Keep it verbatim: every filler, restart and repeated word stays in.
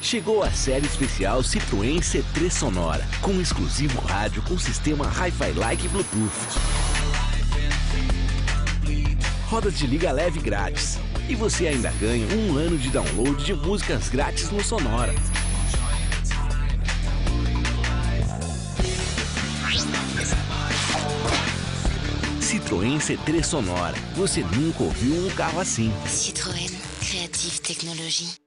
Chegou a série especial Citroën C três Sonora, com um exclusivo rádio com sistema Hi-Fi Like Bluetooth. Rodas de liga leve grátis. E você ainda ganha um ano de download de músicas grátis no Sonora. Citroën C três Sonora. Você nunca ouviu um carro assim. Citroën, Creative Technologie.